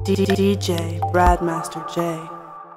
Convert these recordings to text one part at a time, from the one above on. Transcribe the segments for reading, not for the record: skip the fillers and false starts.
DJ BradmasterJ.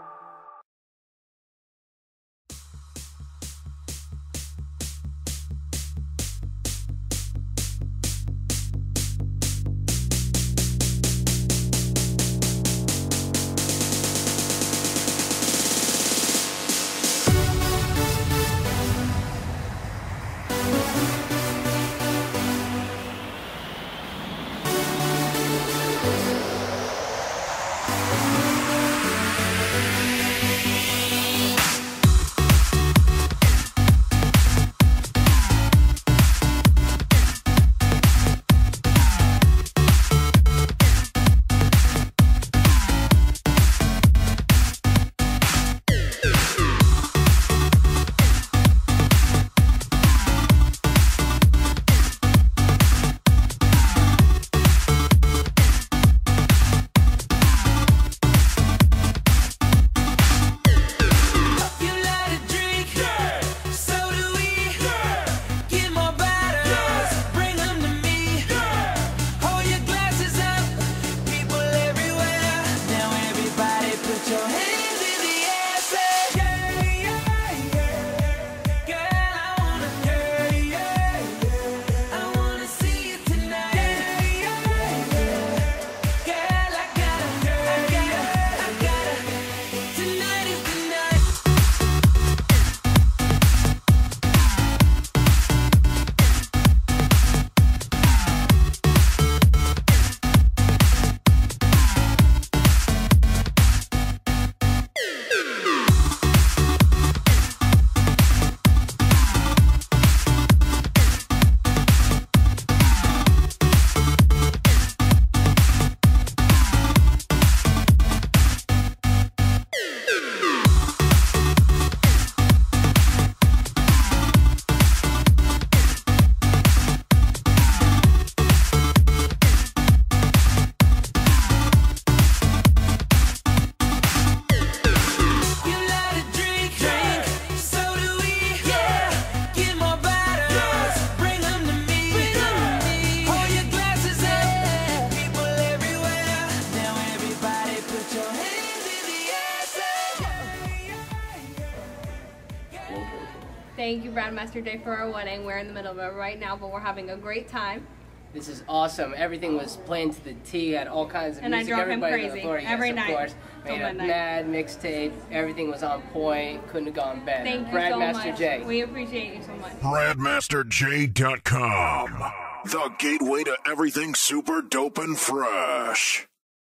Thank you, BradmasterJ, for our wedding. We're in the middle of it right now, but we're having a great time. This is awesome. Everything was playing to the T. Had all kinds of and music. I drove Everybody him crazy yes, every night. Of course. Made a mad mixtape. Everything was on point. Couldn't have gone better. Thank you so much. We appreciate you so much. BradmasterJ.com. The gateway to everything super dope and fresh.